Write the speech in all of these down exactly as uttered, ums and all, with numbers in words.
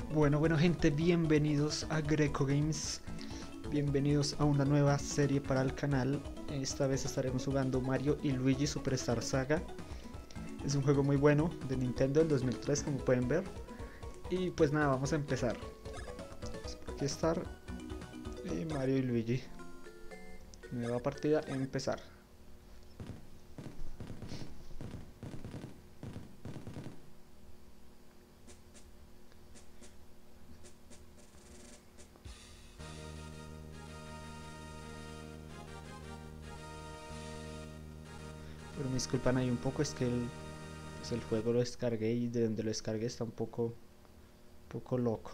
Bueno, bueno gente, bienvenidos a Greco Games. Bienvenidos a una nueva serie para el canal. Esta vez estaremos jugando Mario y Luigi Superstar Saga. Es un juego muy bueno de Nintendo del dos mil tres, como pueden ver. Y pues nada, vamos a empezar. Aquí está y Mario y Luigi. Nueva partida, empezar. Pero me disculpan ahí un poco, es que el, pues el juego lo descargué y de donde lo descargué está un poco, un poco loco.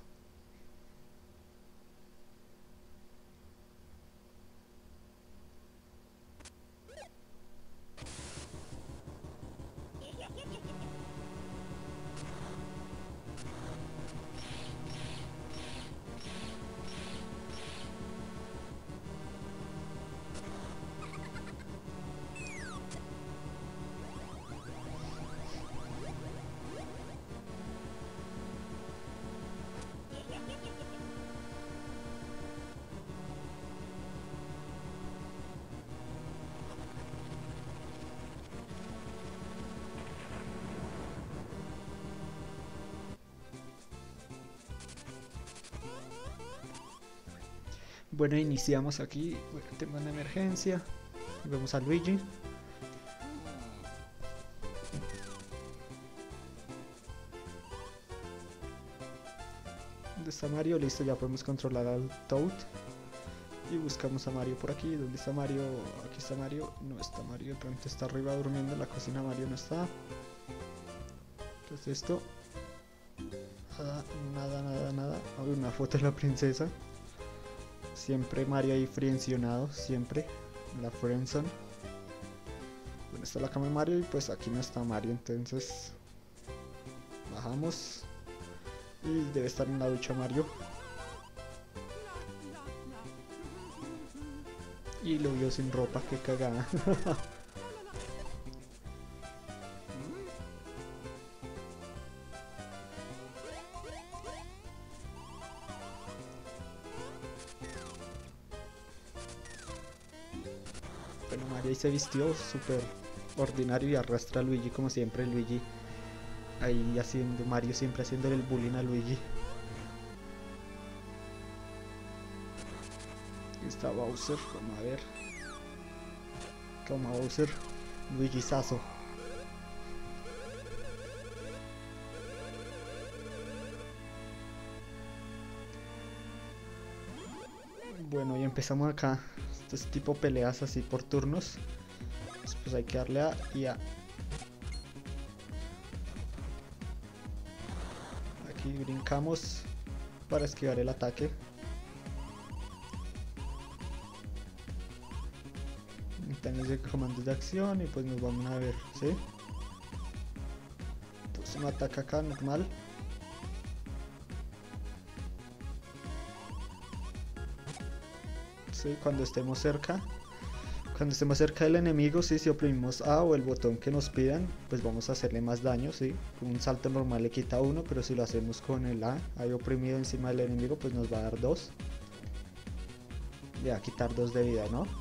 Bueno, iniciamos aquí. Bueno, tengo una emergencia. Vemos a Luigi. ¿Dónde está Mario? Listo, ya podemos controlar al Toad. Y buscamos a Mario por aquí. ¿Dónde está Mario? Aquí está Mario. No está Mario, de pronto está arriba durmiendo. En la cocina Mario no está. ¿Qué es esto? Nada, nada, nada, nada. Hay una foto de la princesa. Siempre Mario ahí frencionado, siempre. La friendzone. Bueno, está la cama de Mario y pues aquí no está Mario, entonces bajamos. Y debe estar en la ducha Mario. Y lo vio sin ropa, qué cagada. Bueno, Mario ahí se vistió súper ordinario y arrastra a Luigi como siempre. Luigi ahí haciendo, Mario siempre haciéndole el bullying a Luigi. Aquí está Bowser, vamos a ver. Toma Bowser, Luigi Sazo. Bueno, y empezamos acá. Esto es tipo peleas así por turnos. Pues hay que darle a y a. Aquí brincamos para esquivar el ataque. Tenemos el comandos de acción y pues nos vamos a ver, ¿sí? Entonces uno ataca acá normal. Sí, cuando estemos cerca. Cuando estemos cerca del enemigo, sí, si oprimimos A o el botón que nos pidan, pues vamos a hacerle más daño, sí. Con un salto normal le quita uno, pero si lo hacemos con el A, ahí oprimido encima del enemigo, pues nos va a dar dos. Le va a quitar dos de vida, ¿no?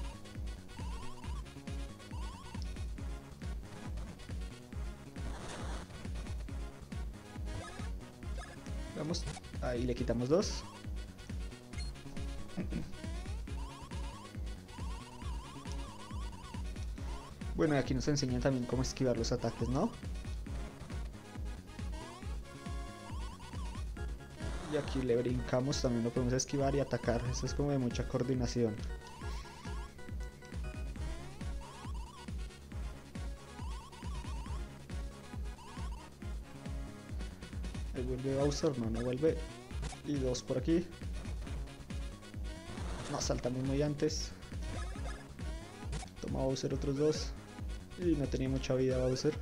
Vamos, ahí le quitamos dos. Bueno, y aquí nos enseñan también cómo esquivar los ataques, ¿no? Y aquí le brincamos, también lo podemos esquivar y atacar. Eso es como de mucha coordinación. Ahí vuelve Bowser, no, no vuelve. Y dos por aquí. No, saltamos muy antes. Toma Bowser otros dos. Y no tenía mucha vida Bowser.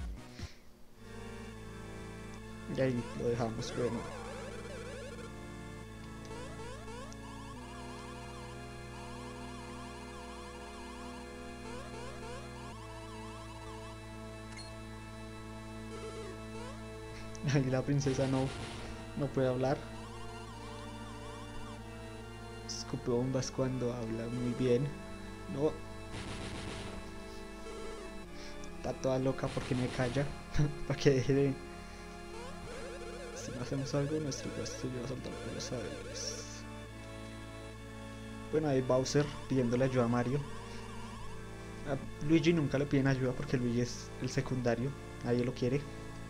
Y ahí lo dejamos, bueno. Ahí la princesa no. No puede hablar. Escupe bombas cuando habla muy bien. No. Está toda loca porque me calla. Para que deje de... Si no hacemos algo, nuestro castillo va a saltar por los aires. Bueno, ahí Bowser pidiéndole ayuda a Mario. A Luigi nunca le piden ayuda porque Luigi es el secundario. Nadie lo quiere.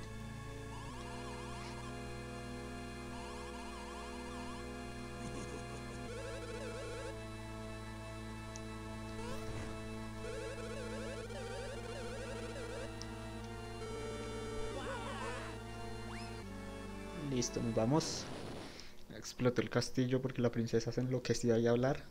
Listo, nos vamos. Explotó el castillo porque la princesa se enloqueció ahí a hablar.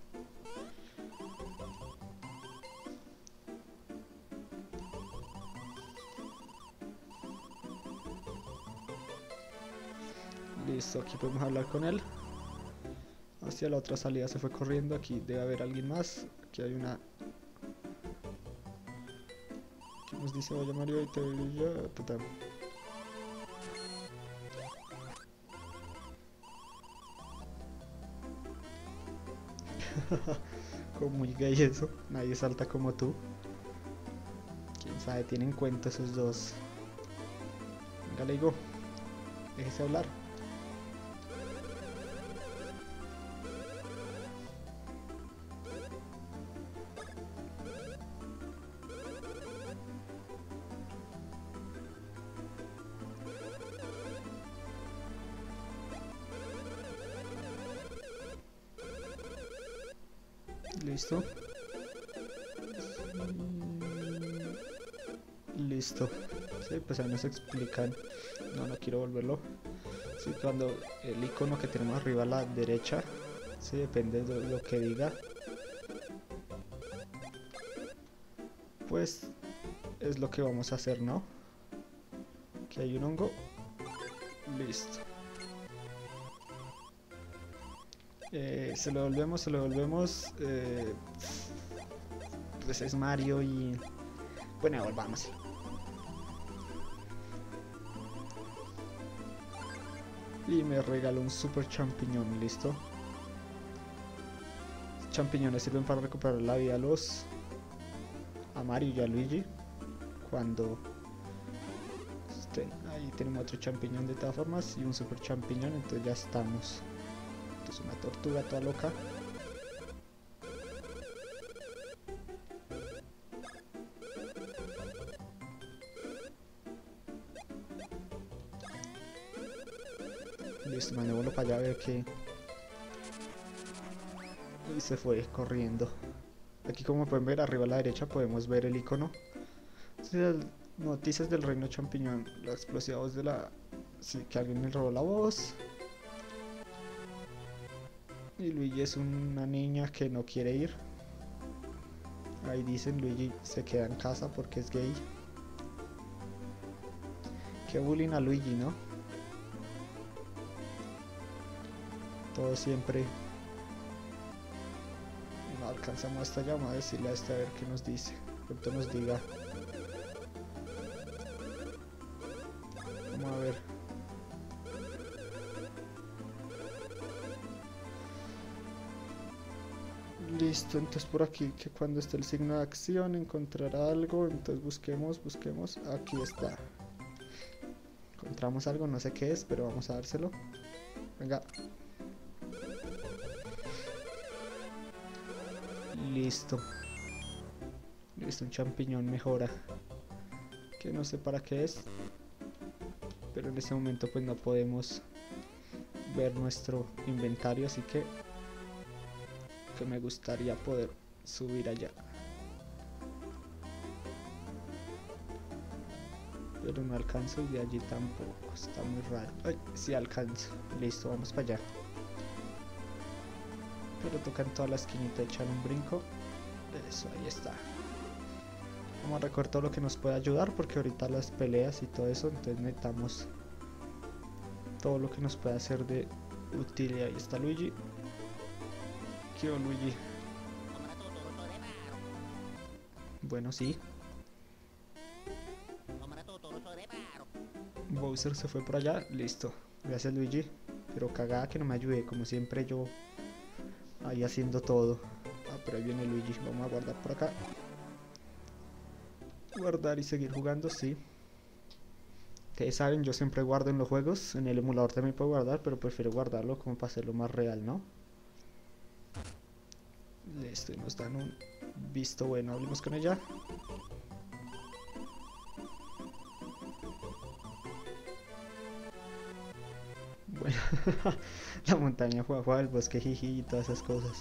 Listo, aquí podemos hablar con él. Hacia la otra salida se fue corriendo. Aquí debe haber alguien más. Aquí hay una... ¿Qué nos dice? Vaya Mario y te yo. Como muy gay eso. Nadie salta como tú. Quién sabe, tienen cuenta esos dos. Venga, le digo. Déjese hablar. Listo. Listo. Sí, pues ahí nos explican. No, no quiero volverlo. Sí, cuando el icono que tenemos arriba a la derecha, sí, depende de lo que diga, pues es lo que vamos a hacer, ¿no? Aquí hay un hongo. Listo. Eh, se lo devolvemos, se lo devolvemos. Eh, pues es Mario y... Bueno, devolvamos. Y me regaló un super champiñón, listo. Champiñones sirven para recuperar la vida a los... a Mario y a Luigi. Cuando... estén. Ahí tenemos otro champiñón de todas formas y un super champiñón, entonces ya estamos. Esto es una tortuga toda loca. Listo, mandémoslo para allá a ver qué... Y se fue corriendo. Aquí, como pueden ver, arriba a la derecha podemos ver el icono. Noticias del reino champiñón. La explosiva voz de la... Sí, que alguien me robó la voz. Y Luigi es una niña que no quiere ir. Ahí dicen Luigi se queda en casa porque es gay. Qué bullying a Luigi, ¿no? Todo siempre. No alcanzamos hasta allá. Vamos a decirle a este a ver qué nos dice. Pronto nos diga. Vamos a ver. Listo, entonces por aquí, que cuando esté el signo de acción encontrará algo. Entonces busquemos, busquemos. Aquí está. Encontramos algo, no sé qué es, pero vamos a dárselo. Venga. Listo. Listo, un champiñón mejora. Que no sé para qué es. Pero en este momento pues no podemos ver nuestro inventario, así que... que me gustaría poder subir allá. Pero no alcanzo y de allí tampoco. Está muy raro. Ay, sí alcanzo. Listo, vamos para allá. Pero toca en toda la esquinita echar un brinco. Eso, ahí está. Vamos a recoger todo lo que nos pueda ayudar, porque ahorita las peleas y todo eso, entonces necesitamos todo lo que nos pueda hacer de utilidad. Ahí está Luigi. ¿Qué onda, Luigi? Bueno, sí. Bowser se fue por allá, listo. Gracias, Luigi. Pero cagada que no me ayude, como siempre yo ahí haciendo todo. Ah, pero ahí viene Luigi. Vamos a guardar por acá. Guardar y seguir jugando, sí. Ustedes saben, yo siempre guardo en los juegos. En el emulador también puedo guardar, pero prefiero guardarlo como para hacerlo más real, ¿no? Listo, y nos dan un visto bueno. Hablemos con ella. Bueno, la montaña fue afuera, el bosque jiji y todas esas cosas.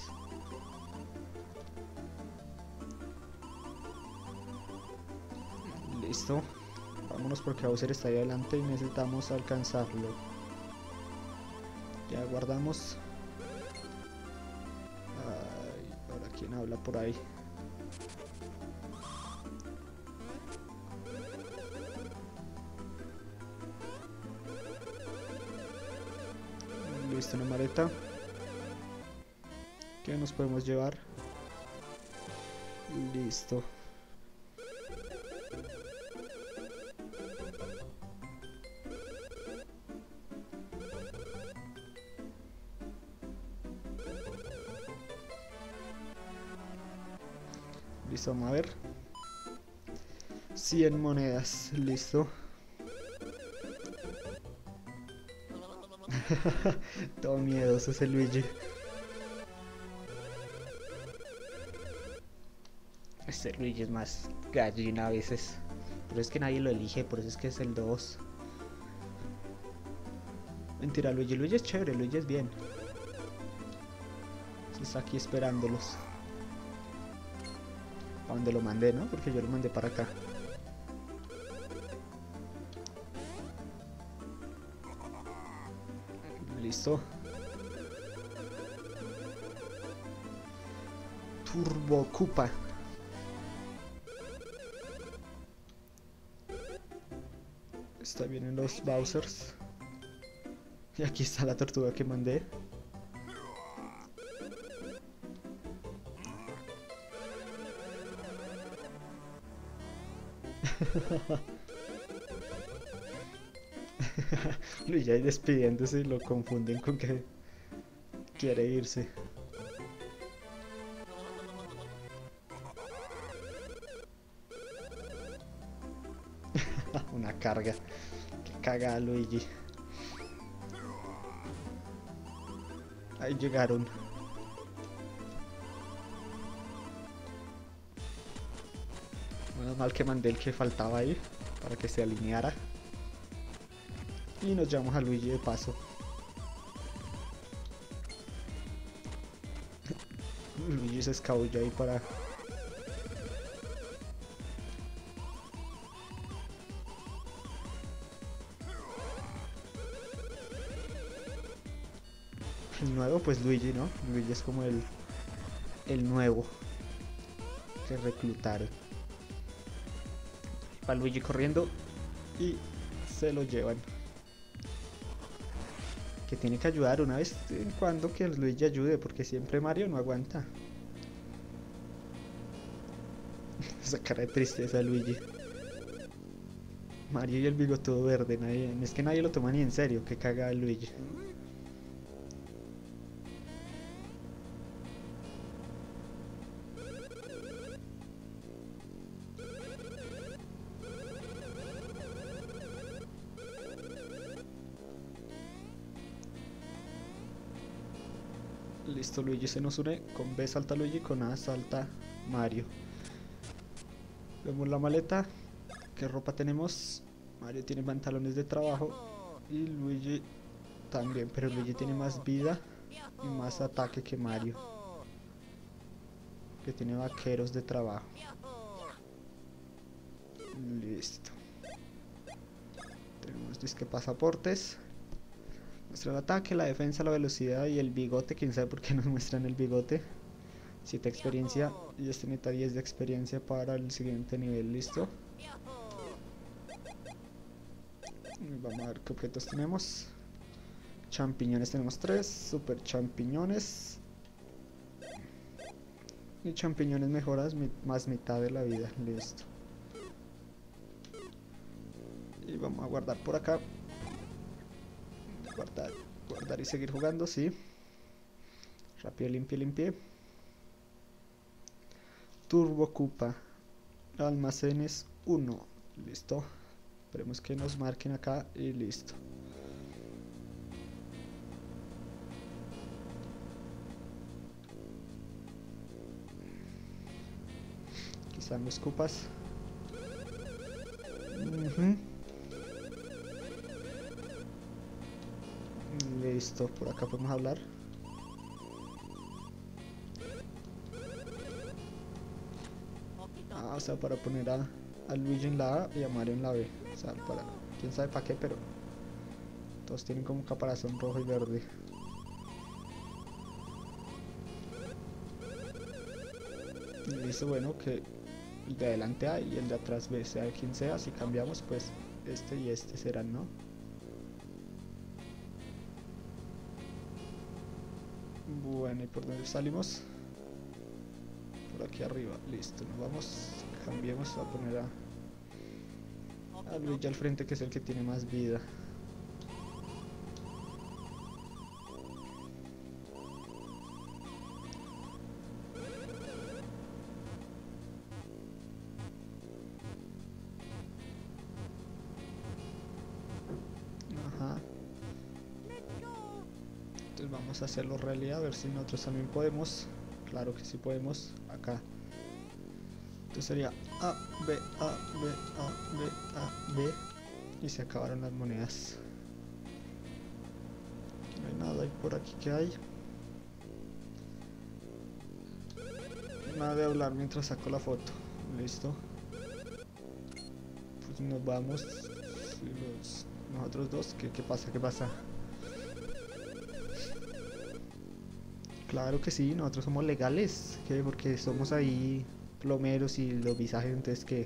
Listo. Vámonos porque Bowser está ahí adelante y necesitamos alcanzarlo. Ya guardamos. Ay, ahora quién habla por ahí. Listo, una maleta. ¿Qué nos podemos llevar? Listo. Listo, vamos a ver. cien monedas, listo. Todo miedoso ese Luigi. Este Luigi es más gallina a veces. Pero es que nadie lo elige, por eso es que es el dos. Mentira, Luigi. Luigi es chévere, Luigi es bien. Se está aquí esperándolos. A donde lo mandé, ¿no? Porque yo lo mandé para acá. Listo. Turbo Koopa. Está bien en los Bowsers. Y aquí está la tortuga que mandé. Luigi ahí despidiéndose y lo confunden con que quiere irse. Una carga. Que caga a Luigi. Ahí llegaron. Menos mal que mandé el que faltaba ahí para que se alineara. Y nos llevamos a Luigi de paso. Luigi se escabulla ahí para... El nuevo, pues Luigi, ¿no? Luigi es como el... El nuevo que reclutaron. Va Luigi corriendo y se lo llevan. Que tiene que ayudar una vez en cuando, que Luigi ayude, porque siempre Mario no aguanta. Esa cara de tristeza Luigi. Mario y el bigotudo verde, nadie, es que nadie lo toma ni en serio, que caga a Luigi. Listo, Luigi se nos une. Con B salta Luigi, con A salta Mario. Vemos la maleta. ¿Qué ropa tenemos? Mario tiene pantalones de trabajo y Luigi también, pero Luigi tiene más vida y más ataque que Mario, que tiene vaqueros de trabajo. Listo. Tenemos disque pasaportes. Muestra el ataque, la defensa, la velocidad y el bigote. Quién sabe por qué nos muestran el bigote. siete experiencia y este necesita diez de experiencia para el siguiente nivel. Listo. Vamos a ver qué objetos tenemos. Champiñones tenemos tres. Super champiñones. Y champiñones mejoras mi, más mitad de la vida. Listo. Y vamos a guardar por acá. Guardar, guardar y seguir jugando, sí. Rápido, limpie, limpie. Turbo ocupa. Almacenes uno. Listo. Esperemos que nos marquen acá y listo. Aquí están los cupas. Uh-huh. Listo, por acá podemos hablar. Ah, o sea, para poner a, a Luigi en la A y a Mario en la B. O sea, para, quién sabe para qué, pero todos tienen como caparazón rojo y verde. Y dice, bueno, que el de adelante A y el de atrás B, sea quien sea. Si cambiamos, pues este y este serán, ¿no? Bueno, ¿y por dónde salimos? Por aquí arriba, listo, nos vamos. Cambiemos a poner a, a Luigi al frente, que es el que tiene más vida. Ajá. Entonces vamos a hacerlo realidad, a ver si nosotros también podemos. Claro que sí podemos, acá. Entonces sería A, B, A, B, A, B, A, B. Y se acabaron las monedas. No hay nada ahí por aquí que hay. Nada de hablar mientras saco la foto. Listo. Pues nos vamos. Los, nosotros dos. ¿Qué, qué pasa? ¿Qué pasa? Claro que sí, nosotros somos legales. ¿Qué? Porque somos ahí plomeros y los visajes, entonces ¿qué?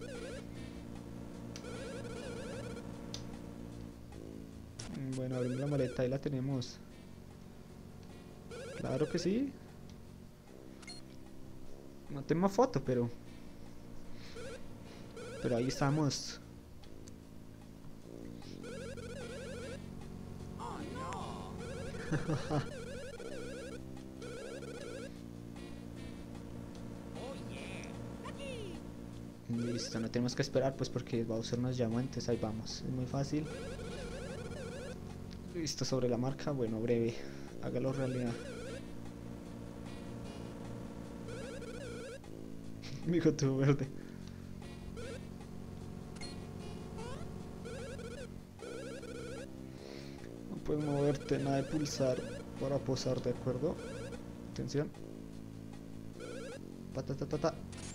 Bueno, abrimos la maleta, ahí la tenemos. Claro que sí. No tengo foto, pero... Pero ahí estamos. Listo, no tenemos que esperar pues porque Bowser nos llama, entonces ahí vamos. Es muy fácil. Listo, sobre la marca, bueno, breve. Hágalo realidad. Mijo, tuvo verde. No puedes moverte, nada de pulsar para posar, ¿de acuerdo? Atención. Patatatata.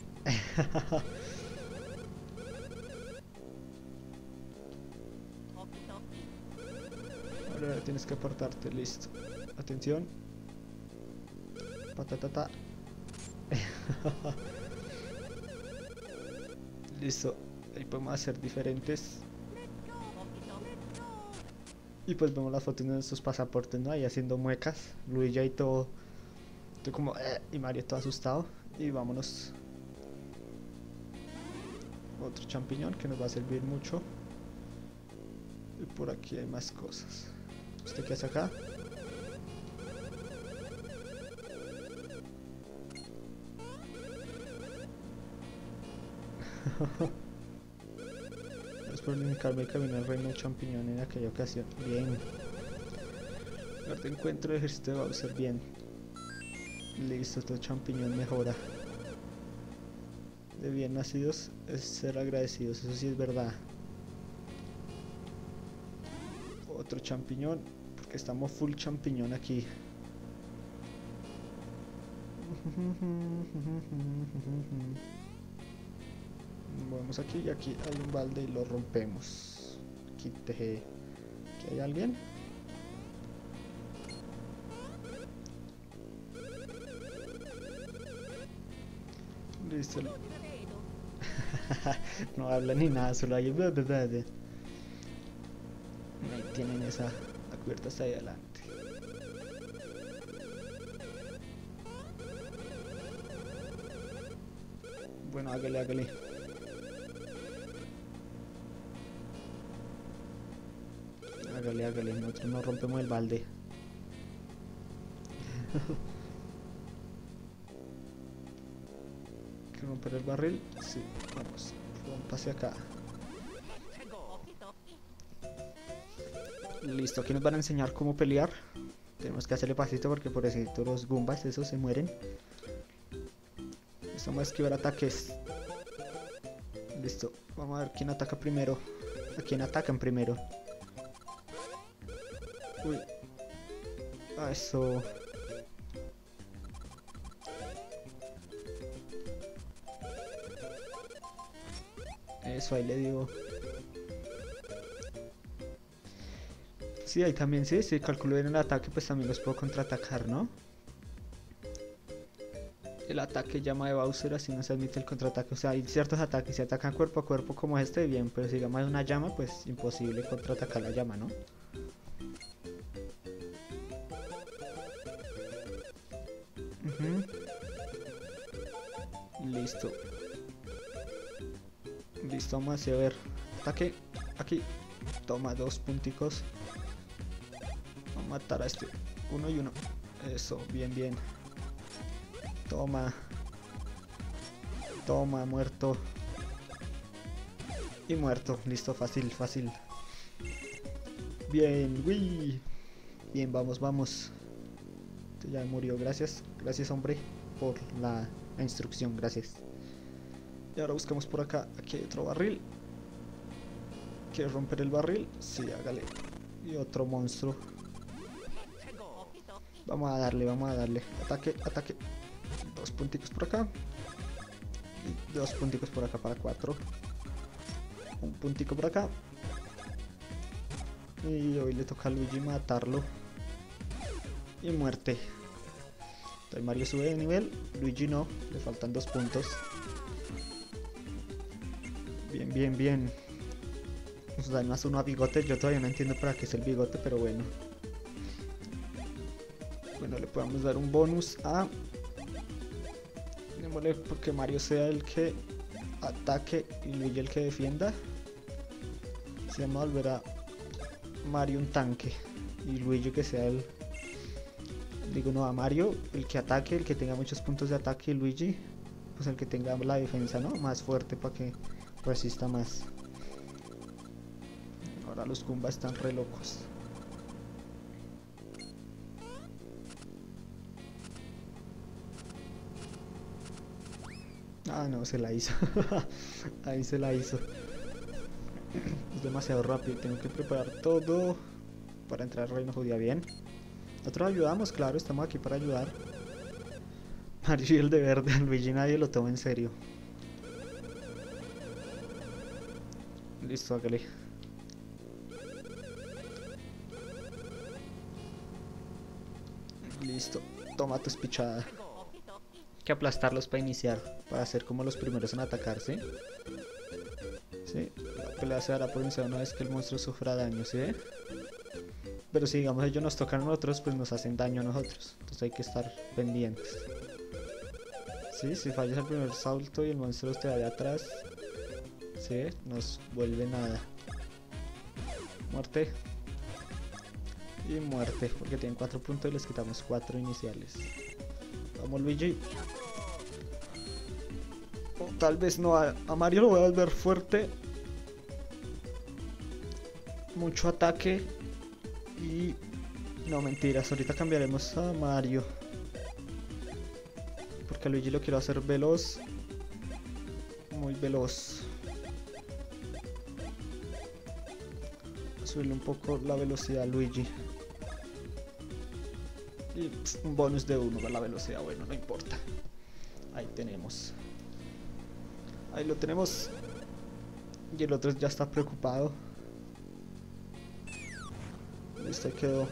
Ahora tienes que apartarte, listo. Atención. Patatata. Listo. Ahí podemos hacer diferentes. Y pues vemos las fotos de nuestros pasaportes, ¿no? Ahí haciendo muecas. Luigi ahí todo. Estoy como. Eh, y Mario todo asustado. Y vámonos. Otro champiñón que nos va a servir mucho. Y por aquí hay más cosas. ¿Usted qué hace acá? Es por indicarme el camino al reino champiñón en aquella ocasión. Bien. Lugar de encuentro de ejército de Bowser. Bien. Listo, este champiñón mejora. De bien nacidos es ser agradecidos, eso sí es verdad. Otro champiñón, porque estamos full champiñón aquí. Vamos aquí y aquí hay un balde y lo rompemos. Aquí teje. ¿Aquí hay alguien? Listo. No habla ni nada, solo hay verdad. Ahí tienen esa. La cubierta está ahí adelante. Bueno, hágale, hágale. Hágale, hágale, nosotros no rompemos el balde. ¿Hay que romper el barril? Sí, vamos, rompa acá. Listo, aquí nos van a enseñar cómo pelear. Tenemos que hacerle pasito porque por eso los Goombas, esos se mueren. Vamos a esquivar ataques. Listo, vamos a ver quién ataca primero. ¿A quién atacan primero? Uy. Ah, eso. Eso, ahí le digo. Sí, ahí también sí, si calculo bien el ataque, pues también los puedo contraatacar, ¿no? El ataque llama de Bowser, así no se admite el contraataque. O sea, hay ciertos ataques, si atacan cuerpo a cuerpo como este, bien, pero si llama de una llama, pues imposible contraatacar la llama, ¿no? Uh-huh. Listo. Listo, vamos a ver. Ataque, aquí. Toma dos punticos. Vamos a matar a este. Uno y uno. Eso, bien, bien. Toma. Toma, muerto. Y muerto. Listo, fácil, fácil. Bien, uy. Bien, vamos, vamos. Este ya murió, gracias. Gracias, hombre, por la, la instrucción, gracias. Y ahora buscamos por acá. Aquí hay otro barril. ¿Quieres romper el barril? Sí, hágale. Y otro monstruo. Vamos a darle, vamos a darle. Ataque, ataque. Dos punticos por acá. Y dos punticos por acá para cuatro. Un puntico por acá. Y hoy le toca a Luigi matarlo. Y muerte. Entonces Mario sube de nivel. Luigi no. Le faltan dos puntos. Bien, bien, bien. Nos da más uno a Bigote. Yo todavía no entiendo para qué es el bigote, pero bueno. Bueno, le podemos dar un bonus a... Démosle porque Mario sea el que ataque y Luigi el que defienda. Se llama volver a Mario un tanque. Y Luigi que sea el... Digo, no, a Mario el que ataque, el que tenga muchos puntos de ataque. Y Luigi, pues el que tenga la defensa, ¿no? Más fuerte para que resista más. Ahora los Goombas están re locos. Ah, no, se la hizo. Ahí se la hizo. Es demasiado rápido. Tengo que preparar todo para entrar al reino judía bien. Nosotros ayudamos, claro, estamos aquí para ayudar. Mario y el de verde, a Luigi nadie lo toma en serio. Listo, hágale. Listo, toma tu espichada. Hay que aplastarlos para iniciar, para ser como los primeros en atacarse. Sí, la pelea se hará por iniciar una vez que el monstruo sufra daño, ¿sí? Pero si digamos ellos nos tocan a nosotros, pues nos hacen daño a nosotros. Entonces hay que estar pendientes. Sí, si fallas el primer salto y el monstruo te va de atrás, sí, nos vuelve nada. Muerte. Y muerte, porque tienen cuatro puntos y les quitamos cuatro iniciales. Vamos, Luigi. O tal vez no, a, a Mario lo voy a volver fuerte. Mucho ataque. Y... no, mentiras, ahorita cambiaremos a Mario. Porque a Luigi lo quiero hacer veloz. Muy veloz. Subirle un poco la velocidad a Luigi. Y un bonus de uno para la velocidad, bueno, no importa. Ahí tenemos. Ahí lo tenemos. Y el otro ya está preocupado. Este quedó.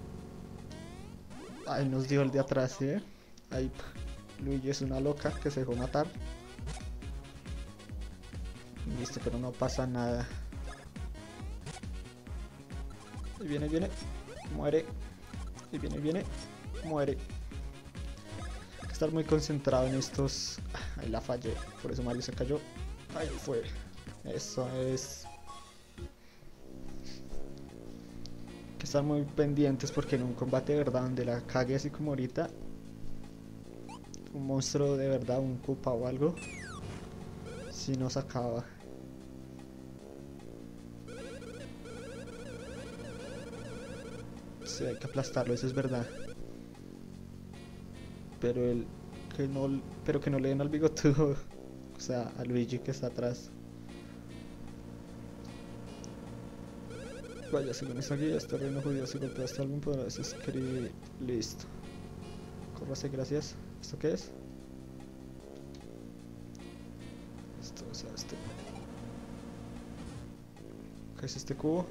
Ahí nos dio el de atrás, ¿sí? Ahí Luigi es una loca que se dejó matar. Listo, pero no pasa nada. Y viene, viene. Muere. Y viene, viene. Muere. Hay que estar muy concentrado en estos. Ahí la fallé. Por eso Mario se cayó. Ahí fue. Eso es. que estar muy pendientes porque en un combate de verdad donde la cague así como ahorita, un monstruo de verdad, un Koopa o algo, si nos acaba. Sí, hay que aplastarlo, eso es verdad. Pero el que no, pero que no le den al bigotudo, o sea, a Luigi que está atrás. Vaya, según esa guía, este reino judío si golpeaste a alguien podrás escribir. Listo. Córrase, gracias. ¿Esto qué es? Esto, o sea, este. ¿Qué es este cubo?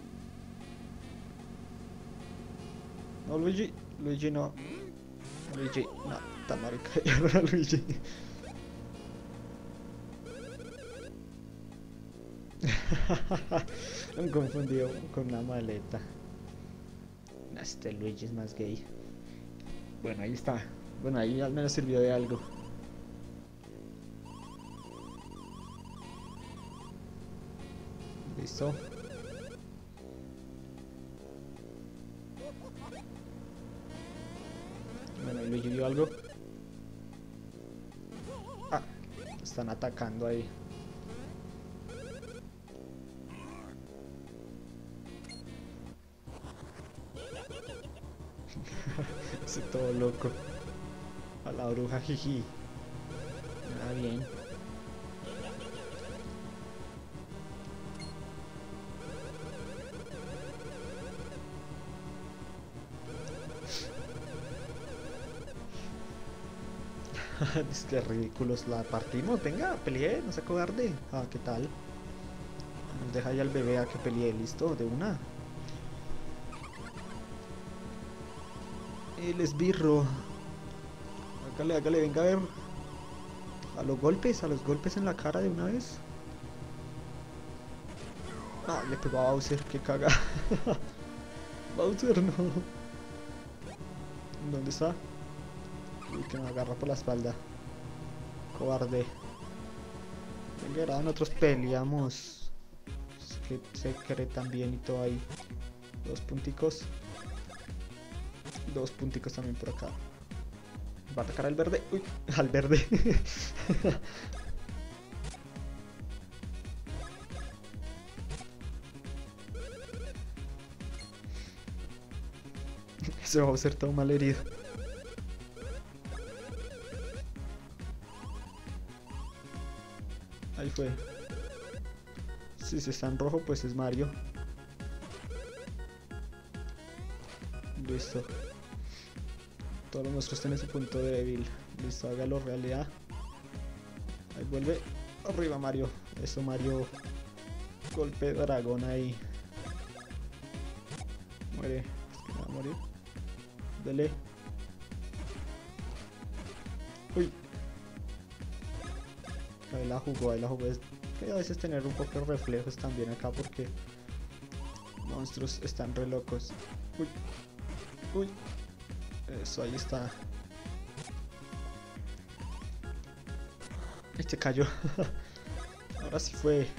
No, Luigi. Luigi no. Luigi, no, está marica. Ahora Luigi. Me confundido con una maleta. Este Luigi es más gay. Bueno, ahí está. Bueno, ahí al menos sirvió de algo. Listo. Bueno, ahí Luigi vio algo. Ah, están atacando ahí. Estoy todo loco. A la bruja, jiji. Ah, bien. Es que ridículos, la partimos. Venga, peleé, no se cobarde. Ah, ¿qué tal? Nos deja ya al bebé a que pelee, listo, de una. El esbirro. Hágale, hágale, venga a ver. A los golpes, a los golpes en la cara de una vez. Ah, le pegó a Bowser, que caga. Bowser no. ¿Dónde está? Uy, que me agarra por la espalda. Cobarde. Venga, ahora nosotros peleamos. Es que se cree tan bien y todo ahí. Dos punticos. Dos punticos también por acá. Va a atacar al verde. Uy, al verde. Se va a ser todo mal herido. Ahí fue. Si se está en rojo, pues es Mario. Listo. Todos los monstruos tienen su punto débil. Listo, hágalo realidad. Ahí vuelve. Arriba Mario. Eso Mario. Golpe de dragón ahí. Muere. Es que no va a morir. Dele. Uy. Ahí la jugó, ahí la jugó. Es que a veces tener un poco de reflejos también acá porque monstruos están re locos. Uy. Uy. Eso, ahí está. Este cayó. Ahora sí fue.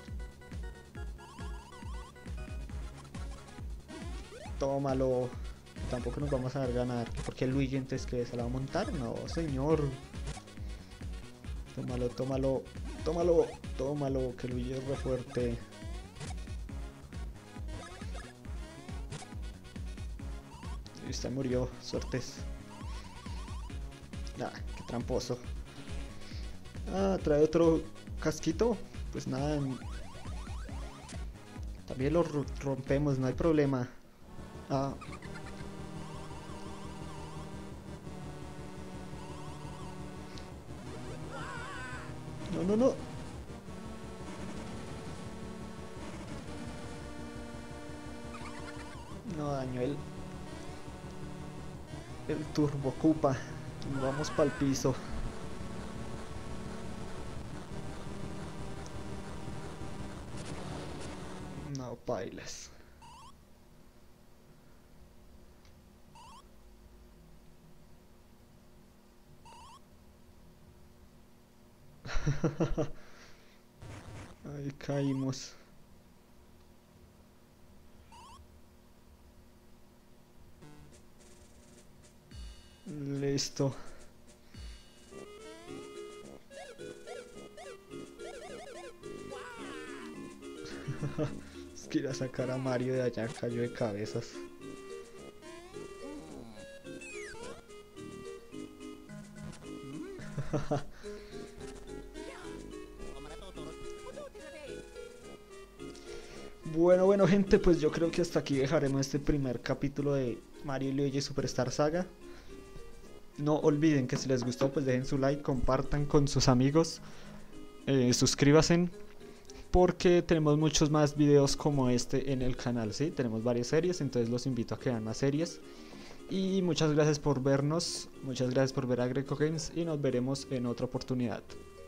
Tómalo. Tampoco nos vamos a ver ganar. Porque Luigi entonces que se la va a montar. No, señor. Tómalo, tómalo. Tómalo. Tómalo. Que Luigi es re fuerte. Esta murió. Suertes. Ah, qué tramposo. Ah, trae otro casquito. Pues nada. También lo rompemos, no hay problema. Ah. No, no, no. No dañó el el Turbo Koopa. Vamos para el piso. No bailes. Ahí caímos. Listo. Es que ir a sacar a Mario de allá cayó de cabezas. Bueno, bueno gente, pues yo creo que hasta aquí dejaremos este primer capítulo de Mario y Luigi Superstar Saga. No olviden que si les gustó pues dejen su like, compartan con sus amigos, eh, suscríbanse, porque tenemos muchos más videos como este en el canal, ¿sí? Tenemos varias series, entonces los invito a que vean más series. Y muchas gracias por vernos, muchas gracias por ver a Greco Games y nos veremos en otra oportunidad.